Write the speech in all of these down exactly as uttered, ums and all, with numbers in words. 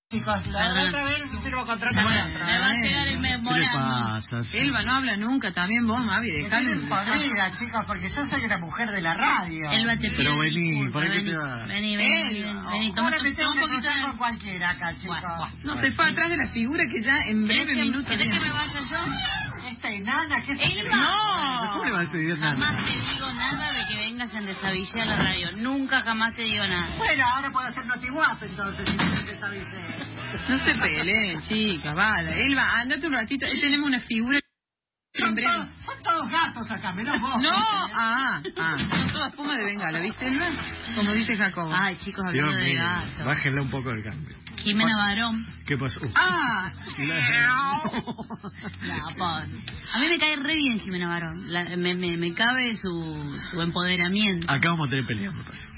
Chicos, la otra vez sirvo contrato con otra. Me va a llegar el memorando. ¿Qué le pasa? Sí. Elba no habla nunca, también vos, Mavi, dejale. Me podrida, chicos, porque yo soy una mujer de la radio. Elba te Pero pide vení, disculpas, ¿por qué vení, te va? vení, vení, vení, vení, toma Ahora me tengo un que poquito cruzar de... con cualquiera acá, chicos. Buah, buah. No, se fue atrás de la figura que ya en breve ¿Querés que- minuto ¿Querés que viene. me vaya yo? Esta enana, ¿qué se Elba. No. ¿Cómo le va a decir nada? Jamás te digo nada de que vengas en Desavillé a la radio. Nunca jamás te digo nada. Bueno, ahora puedo hacer notiguap entonces, si no te desavise. No se peleen, chicas, vale. Elba, andate un ratito, ahí tenemos una figura en Son breve. todos, son todos gatos acá, menos vos. No, ah, ah, son todas pumas de bengala, ¿viste, Elba? Como dice Jacobo. Ay, chicos, Dios hablando de mío, gato. bájenle un poco el cambio. Jimena Barón. ¿Qué pasó? Ah, No, po. A mí me cae re bien Jimena Barón. La- me, me, me cabe su, su empoderamiento. Acá vamos a tener pelea, me parece.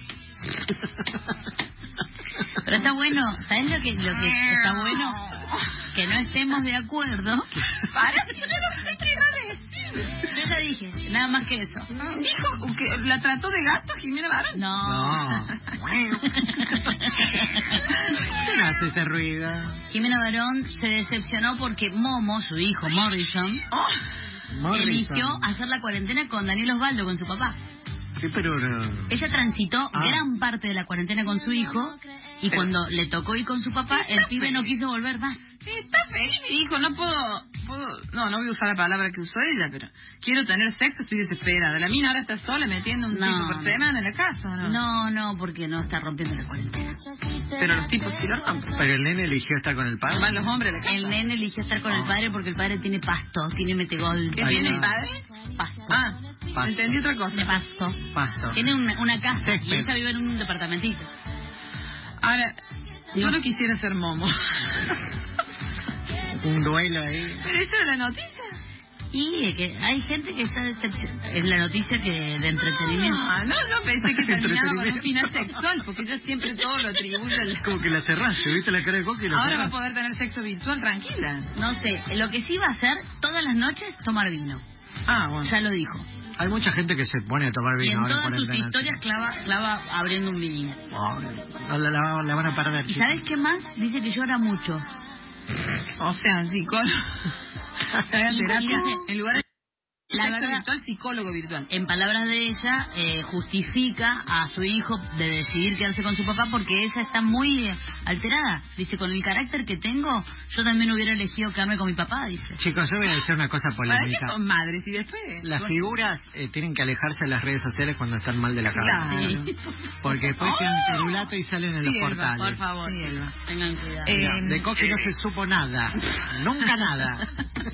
Pero está bueno, ¿sabes lo que, lo que está bueno? Que no estemos de acuerdo. para, yo no sé qué iba a decir. Yo ya dije, nada más que eso. Dijo que la trató de gato Jimena Barón. No. No. ¿Quién hace ese ruido? Jimena Barón se decepcionó porque Momo, su hijo Morrison, Oh, Morrison. eligió hacer la cuarentena con Daniel Osvaldo, con su papá. Sí, pero no. Ella transitó Ah. gran parte de la cuarentena con su hijo y Pero- cuando le tocó ir con su papá, el pibe no quiso volver más. está feliz, hijo, no puedo, puedo, no, no voy a usar la palabra que usó ella, pero quiero tener sexo, estoy desesperada. La mina ahora está sola metiendo un No. tipo por semana en la casa, ¿no? No, no, porque no está rompiendo la cuarentena. Pero los tipos sí lo rompen. Pero el nene eligió estar con el padre. Van los hombres de la casa. El nene eligió estar con el padre porque el padre tiene pasto, tiene metegol. ¿Qué Ahí tiene el está. padre? Pasto. Ah, Pasto. entendí otra cosa. De pasto. Pasto. Tiene una, una casa y Césped. ella vive en un departamentito. Ahora, yo no quisiera ser momo. Un duelo ahí. Pero esa era la noticia. Y es que hay gente que está decepcionada. Es la noticia que de entretenimiento. Ah, no, no, pensé que terminaba con un Entretenimiento. final sexual, porque ella siempre todo lo atribuye al... Como que la cerraste, ¿viste la cara de Coqui? La Ahora va a cerraste. poder tener sexo virtual tranquila. No sé, lo que sí va a hacer todas las noches tomar vino. Ah, bueno. Ya lo dijo. Hay mucha gente que se pone a tomar Y vino en ahora todas sus cuarentena. historias clava, clava abriendo un vinito. Ay, no, la, la- la van a perder. ¿Y chicos. sabes qué más? Dice que llora mucho. O sea, psicólogo. Hagan Y terapia. dice, En lugar de La sexo verdad, virtual, psicólogo virtual. en palabras de ella, eh, justifica a su hijo de decidir quedarse con su papá porque ella está muy eh, alterada. Dice, con el carácter que tengo, yo también hubiera elegido quedarme con mi papá, dice. Chicos, yo voy a decir una cosa ¿Para qué polémica. son madres? Y después... Las figuras eh, tienen que alejarse de las redes sociales cuando están mal de la cabeza. Claro. Sí. Porque después quedan celulato y salen en los Sí, Elba, portales. Por favor, Sí, Elba. tengan cuidado. Eh, Mira, de Coqui no se supo nada. Nunca nada.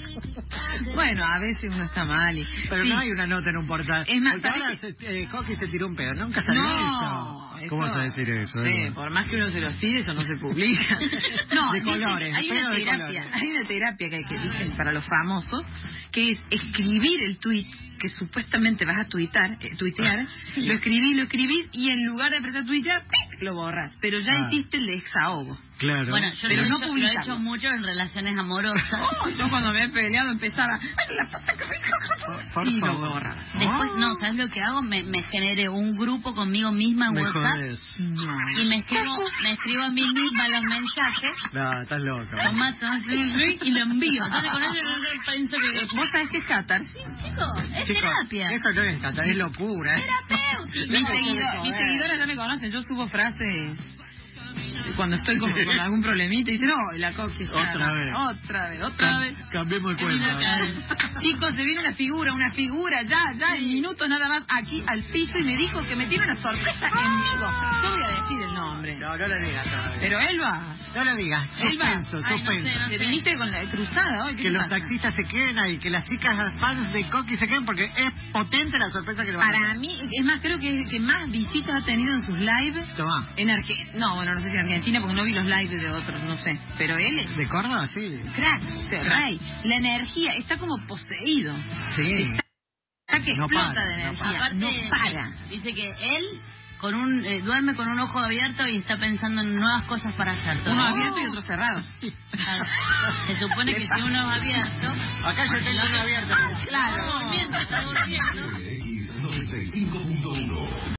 Bueno, a veces uno está mal y... Pero sí. no hay una nota en un portal. Es más, Porque ¿sabes ahora se, eh, Coqui se tiró un pedo. Nunca salió No, eso. ¿Cómo vas a decir eso? Sí, eh? por más que uno se lo pide, eso no se publica. No, De dicen- colores, hay pedo una de terapia, colores. hay una terapia que, que dicen para los famosos, que es escribir el tweet que supuestamente vas a tuitar, eh, tuitear, lo escribís, lo escribís y en lugar de apretar tuitear, ¡pic!, lo borras. Pero ya Ah. hiciste el desahogo. Claro. Bueno, yo Pero lo, he no hecho, lo he publicarlo. hecho mucho en relaciones amorosas. Oh, yo cuando me he peleado empezaba, ¡ay, la pata que Por- me por y lo favor. borraba. Después, Oh. no, ¿sabes lo que hago? Me, me generé un grupo conmigo misma en Me WhatsApp jodés. y me escribo, me escribo a mí misma los mensajes, No, estás loca. tomá, tomá, y lo envío. Entonces con eso yo pienso que... ¿Vos sabés qué es catarsis? Chicos, es Chicos, terapia. eso no es catar, es locura. ¿eh? Terapéutica. Mis, Déjame seguido- joder. mis seguidoras ya me conocen, yo subo frases cuando estoy con, con algún problemita y dicen, no, la Coqui está- Otra vez. otra vez, otra Cam- vez. Cambiemos el Es una cuento. cara. Chicos, se viene una figura, una figura, ya, ya, en minutos nada más, aquí al piso y me dijo que me tiene una sorpresa en vivo. Yo voy a decir el nombre. No, no lo digas todavía. Pero Elba, No lo digas. Elba, Suspenso, Ay, no sé, suspenso. no te viniste con la cruzada hoy. ¿qué Que te los pasa? taxistas se queden ahí, que las chicas fans de Coqui se queden porque es potente la sorpresa que le van a Para dar. mí, es más, creo que que más visitas ha tenido en sus lives Tomá. en Argentina. No, bueno, no sé si en Argentina, porque no vi los lives de otros, no sé. Pero él es ¿De Córdoba? Sí. crack, o sea, rey. La energía está como poseído. Sí. Está que No explota para, de no energía. para. No Aparte, para. dice que él con un eh, duerme con un ojo abierto y está pensando en nuevas cosas para hacer. Todo. Uno abierto y otro cerrado. Claro. Se supone que si uno es abierto... Acá yo tengo uno abierto. Claro, está durmiendo, está durmiendo. X noventa y cinco punto uno